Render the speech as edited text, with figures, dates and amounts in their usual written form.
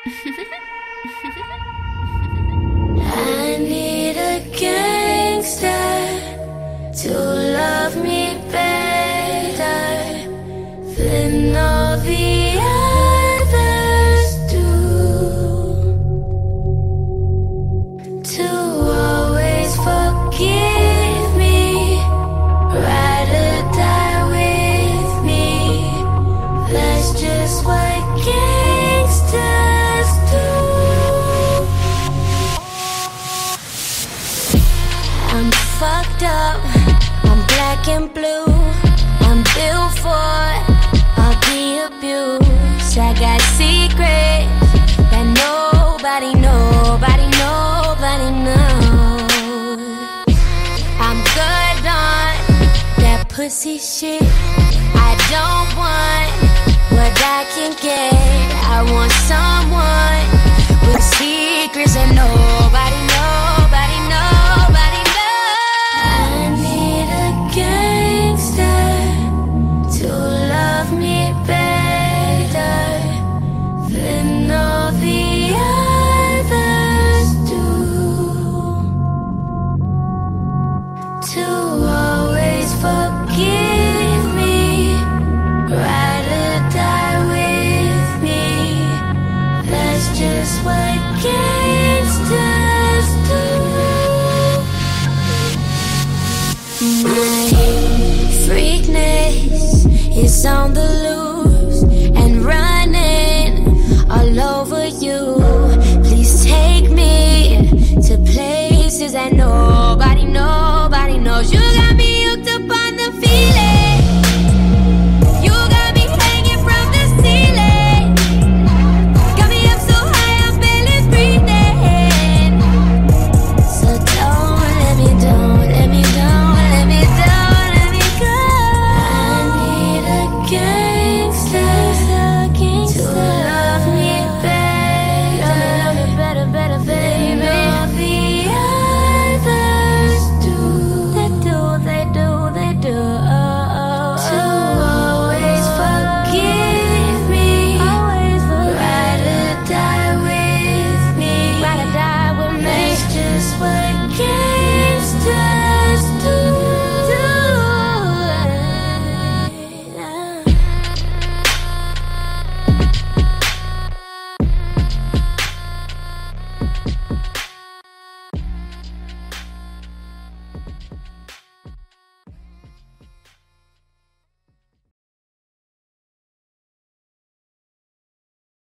I need a gangster to love me better than all the others do, to always forgive me, ride or die with me. That's just what gangsters do. I'm fucked up, I'm black and blue, I'm built for all the abuse. I got secrets that nobody knows. I'm good on that pussy shit. I don't want what I can get. I want someone with secrets that nobody knows. I need a gangster to love me better than all the others do, to always forgive me, ride or die with me. That's just what gangsters do. My freakness is on the loose.